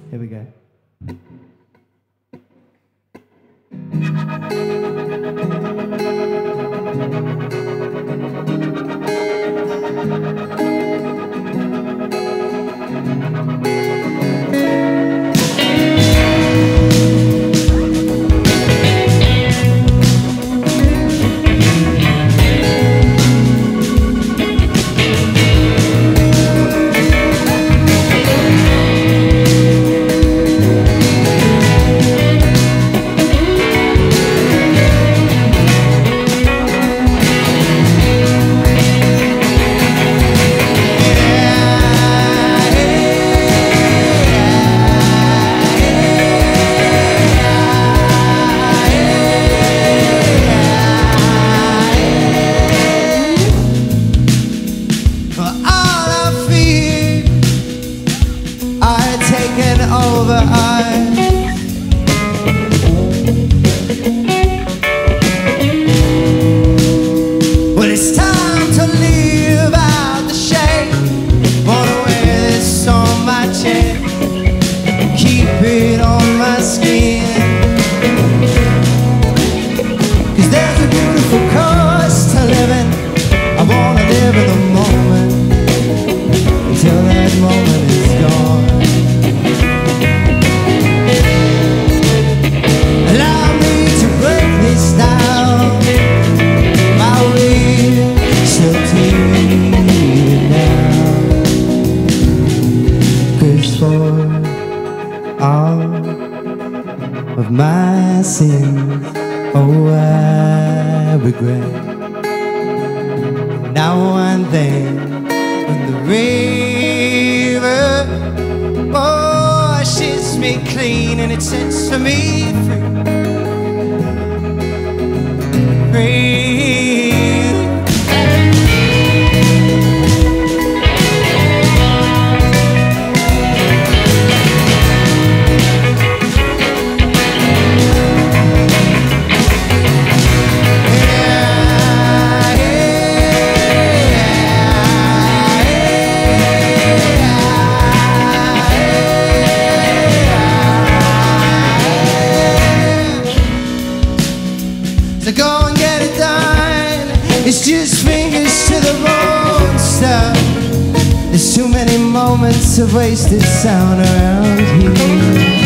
Here we go. Over eyes. Well, it's time to leave out the shade. Wanna wear this on my chest, keep it on my skin. 'Cause there's a beautiful cost to living. I wanna live in the moment until that moment is gone. All of my sins, oh, I regret. Now one thing in the river washes me clean and it sets me free. So go and get it done. It's just fingers to the bone stuff. There's too many moments of wasted sound around here.